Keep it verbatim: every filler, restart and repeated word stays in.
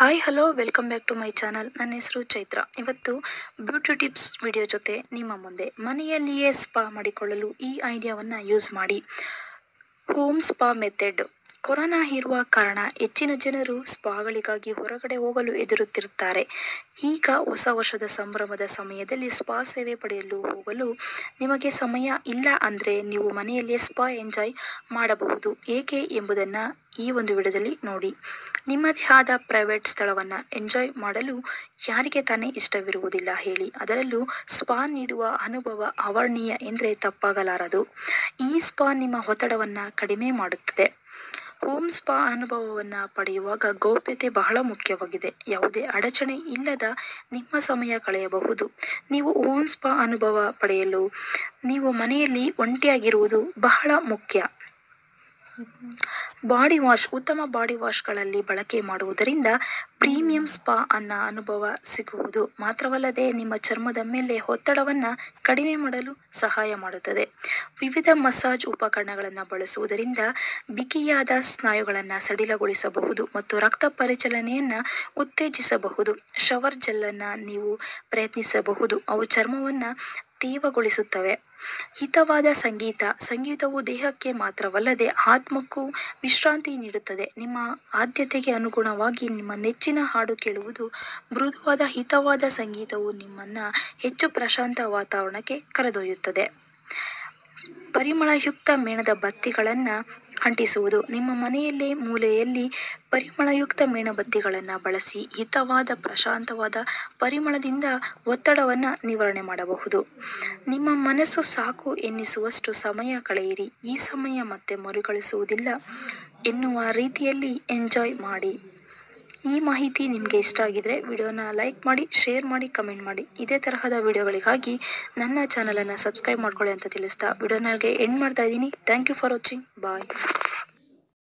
Hi hello welcome back to my channel. ನನ್ನ ಹೆಸರು ಚೈತ್ರ. ಇವತ್ತು ಬ್ಯೂಟಿ ಟಿಪ್ಸ್ ವಿಡಿಯೋ ಜೊತೆ ನಿಮ್ಮ ಮುಂದೆ. ಮನೆಯಲ್ಲಿಯೇ ಸ್ಪಾ ಮಾಡಿಕೊಳ್ಳಲು ಈ ಐಡಿಯಾವನ್ನು ಯೂಸ್ ಮಾಡಿ. Home spa method. ಕೊರೋನಾ ಇರುವ ಕಾರಣ ಹೆಚ್ಚಿನ ಜನರು ಸ್ಪಾಗಳಿಗಾಗಿ ಹೊರಗಡೆ ಹೋಗಲು ಹೆದರುತ್ತಿರುತ್ತಾರೆ. ಈಗ ಹೊಸ ವರ್ಷದ ಸಂಭ್ರಮದ ಸಮಯದಲ್ಲಿ ಸ್ಪಾ ಸೇವೆ ಪಡೆಯಲು ಹೋಗಲು ನಿಮಗೆ ಸಮಯ ಇಲ್ಲ ಅಂದರೆ ನೀವು ಮನೆಯಲ್ಲೇ ಸ್ಪಾ ಎಂಜಾಯ್ ಮಾಡಬಹುದು. ಏಕೆ ಎಂಬುದನ್ನು ಈ ಒಂದು ವಿಡಿಯೋದಲ್ಲಿ ನೋಡಿ. ನಿಮ್ಮದೇ ಆದ ಪ್ರೈವೇಟ್ ಸ್ಥಳವನ್ನು ಎಂಜಾಯ್ ಮಾಡಲು ಯಾರಿಗೆ ತಾನೇ ಇಷ್ಟವಿರುವುದಿಲ್ಲ ಹೇಳಿ. ಅದರಲ್ಲೂ ಸ್ಪಾ ನೀಡುವ ಅನುಭವ ಅವರ್ಣೀಯ ಎಂದರೆ ತಪ್ಪಾಗಲಾರದು. ಈ ಸ್ಪಾ ನಿಮ್ಮ ಒತ್ತಡವನ್ನು ಕಡಿಮೆ ಮಾಡುತ್ತದೆ. ಹೋಮ್ ಸ್ಪಾ ಅನುಭವವನ್ನು ಪಡೆಯುವಾಗ ಗೌಪ್ಯತೆ ಬಹಳ ಮುಖ್ಯವಾಗಿದೆ. ಯಾವುದೇ ಅಡಚಣೆ ಇಲ್ಲದ ನಿಮ್ಮ ಸಮಯ ಕಳೆಯಬಹುದು. ನೀವು ಹೋಮ್ ಸ್ಪಾ ಅನುಭವ ಪಡೆಯಲು ನೀವು ಮನೆಯಲ್ಲಿ ಒಂಟಿಯಾಗಿರುವುದು ಬಹಳ ಮುಖ್ಯ. Body wash. ಉತ್ತಮ ಬಾಡಿ ವಾಶ್ಗಳಲ್ಲಿ ಬಳಕೆ ಮಾಡುವುದರಿಂದ ಪ್ರೀಮಿಯಂ ಸ್ಪಾ ಅನ್ನ ಅನುಭವ ಸಿಗುವುದು ಮಾತ್ರವಲ್ಲದೆ ನಿಮ್ಮ ಚರ್ಮದ ಮೇಲೆ ಒತ್ತಡವನ್ನು ಕಡಿಮೆ ಮಾಡಲು ಸಹಾಯ ಮಾಡುತ್ತದೆ. ವಿವಿಧ ಮಸಾಜ್ ಉಪಕರಣಗಳನ್ನು ಬಳಸುವುದರಿಂದ ಬಿಗಿಯಾದ ಸ್ನಾಯುಗಳನ್ನು ಸಡಿಲಗೊಳಿಸಬಹುದು ಮತ್ತು ರಕ್ತ ಪರಿಚಲನೆಯನ್ನು ಉತ್ತೇಜಿಸಬಹುದು. ಶವರ್ ಜೆಲ್ಲನ್ನು ನೀವು ಪ್ರಯತ್ನಿಸಬಹುದು. ಅವು ಚರ್ಮವನ್ನು ತೇವಗೊಳಿಸುತ್ತವೆ. ಹಿತವಾದ ಸಂಗೀತ. ಸಂಗೀತವು ದೇಹಕ್ಕೆ ಮಾತ್ರವಲ್ಲದೆ ಆತ್ಮಕ್ಕೂ ವಿಶ್ರಾಂತಿ ನೀಡುತ್ತದೆ. ನಿಮ್ಮ ಆದ್ಯತೆಗೆ ಅನುಗುಣವಾಗಿ ನಿಮ್ಮ ನೆಚ್ಚಿನ ಹಾಡು ಕೇಳುವುದು. ಮೃದುವಾದ ಹಿತವಾದ ಸಂಗೀತವು ನಿಮ್ಮನ್ನು ಹೆಚ್ಚು ಪ್ರಶಾಂತ ವಾತಾವರಣಕ್ಕೆ ಕರೆದೊಯ್ಯುತ್ತದೆ. ಪರಿಮಳಯುಕ್ತ ಮೇಣದ ಬತ್ತಿಗಳನ್ನು ಅಂಟಿಸುವುದು. ನಿಮ್ಮ ಮನೆಯಲ್ಲೇ ಮೂಲೆಯಲ್ಲಿ ಪರಿಮಳಯುಕ್ತ ಮೇಣಬತ್ತಿಗಳನ್ನು ಬಳಸಿ ಹಿತವಾದ ಪ್ರಶಾಂತವಾದ ಪರಿಮಳದಿಂದ ಒತ್ತಡವನ್ನು ನಿವಾರಣೆ ಮಾಡಬಹುದು. ನಿಮ್ಮ ಮನಸ್ಸು ಸಾಕು ಎನ್ನಿಸುವಷ್ಟು ಸಮಯ ಕಳೆಯಿರಿ. ಈ ಸಮಯ ಮತ್ತೆ ಮರುಕಳಿಸುವುದಿಲ್ಲ ಎನ್ನುವ ರೀತಿಯಲ್ಲಿ ಎಂಜಾಯ್ ಮಾಡಿ. ಈ ಮಾಹಿತಿ ನಿಮಗೆ ಇಷ್ಟ ಆಗಿದ್ರೆ ವಿಡಿಯೋನ ಲೈಕ್ ಮಾಡಿ, ಶೇರ್ ಮಾಡಿ, ಕಮೆಂಟ್ ಮಾಡಿ. ಇದೇ ತರಹದ ವಿಡಿಯೋಗಳಿಗಾಗಿ ನನ್ನ ಚಾನಲನ್ನು ಸಬ್ಸ್ಕ್ರೈಬ್ ಮಾಡ್ಕೊಳ್ಳಿ ಅಂತ ತಿಳಿಸ್ತಾ ವಿಡಿಯೋನಾಗೆ ಎಂಡ್ ಮಾಡ್ತಾ ಇದ್ದೀನಿ. Thank you for watching. Bye.